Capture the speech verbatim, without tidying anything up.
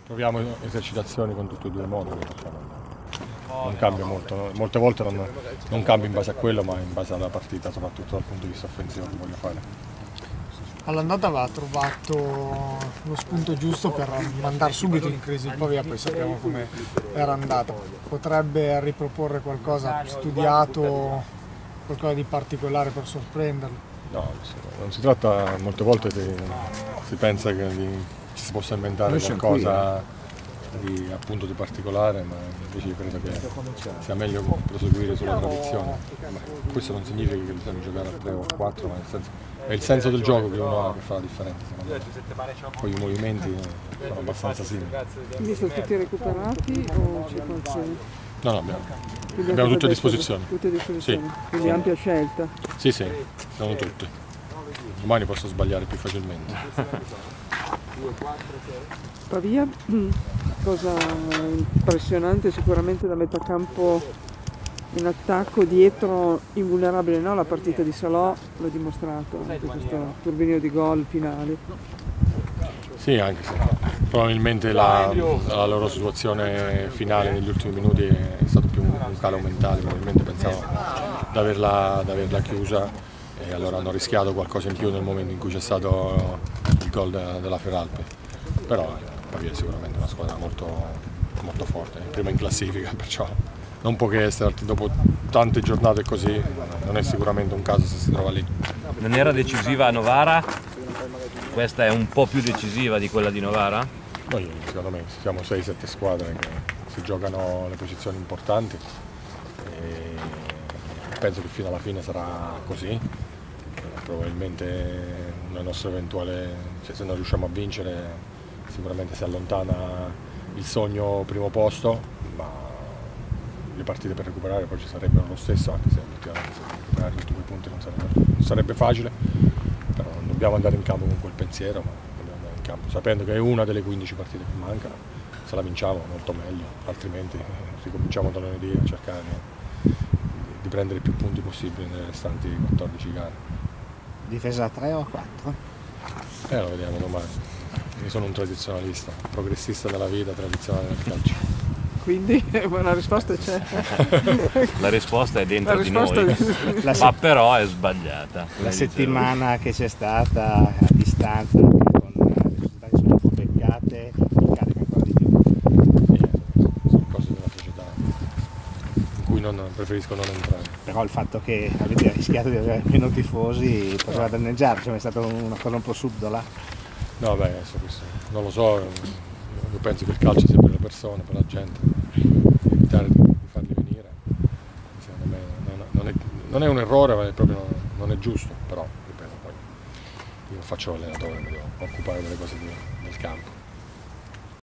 Proviamo esercitazioni con tutti e due i modi, non cambia molto, no? Molte volte non, non cambia in base a quello, ma in base alla partita, soprattutto dal punto di vista offensivo che voglio fare. All'andata aveva trovato lo spunto giusto per mandare subito in crisi il Pavia, poi sappiamo come era andata. Potrebbe riproporre qualcosa studiato, qualcosa di particolare per sorprenderlo? No, non si tratta, molte volte di, si pensa che di, ci si possa inventare qualcosa di, appunto, di particolare, ma invece io credo che sia meglio proseguire sulla tradizione. Ma questo non significa che bisogna giocare a tre o a quattro, ma nel senso, è il senso del gioco che uno ha che fa la differenza, secondo me. Poi i movimenti sono abbastanza simili. Quindi sono tutti recuperati o c'è qualche... No, no, abbiamo, abbiamo tutte a disposizione. Tutte a disposizione, sì. Quindi ampia scelta. Sì, sì, sono tutte. Domani posso sbagliare più facilmente. Pavia, cosa impressionante sicuramente da metà campo in attacco, dietro invulnerabile, no? La partita di Salò l'ha dimostrato, anche questo turbinio di gol finali. Sì, anche se probabilmente la, la loro situazione finale negli ultimi minuti è stato più un calo mentale, probabilmente pensavo di averla, di averla chiusa e allora hanno rischiato qualcosa in più nel momento in cui c'è stato il gol de, della Feralpi. Però Pavia è sicuramente una squadra molto, molto forte, prima in classifica, perciò non può che essere, dopo tante giornate così, non è sicuramente un caso se si trova lì. Non era decisiva a Novara? Questa è un po' più decisiva di quella di Novara? Noi secondo me siamo sei sette squadre che si giocano le posizioni importanti e penso che fino alla fine sarà così. E probabilmente una nostra eventuale, cioè se non riusciamo a vincere sicuramente si allontana il sogno primo posto, ma le partite per recuperare poi ci sarebbero lo stesso, anche se effettivamente recuperare tutti quei punti non sarebbe, non sarebbe facile, però non dobbiamo andare in campo con quel pensiero, ma dobbiamo andare in campo sapendo che è una delle quindici partite che mancano, se la vinciamo molto meglio, altrimenti ricominciamo da lunedì a cercare di, di prendere più punti possibili nelle restanti quattordici gare. Difesa a tre o a quattro? Eh, lo vediamo domani. Io sono un tradizionalista, progressista della vita, tradizionale del calcio. Quindi la risposta c'è. La risposta è dentro La di risposta noi, è... La ma però è sbagliata. La settimana che c'è stata a distanza con le società che sono un po' beccate mi carica ancora di più. Sì, sono cose della società in cui non, preferisco non entrare. Però il fatto che avete rischiato di avere meno tifosi poteva danneggiare, cioè è stata una cosa un po' subdola. No, beh, adesso questo non lo so, io penso che il calcio sia per le persone, per la gente, evitare di, di farli venire, secondo me non, non, è, non è un errore, ma è proprio non, non è giusto, però ripeto, poi io faccio l'allenatore, mi devo occupare delle cose di, del campo.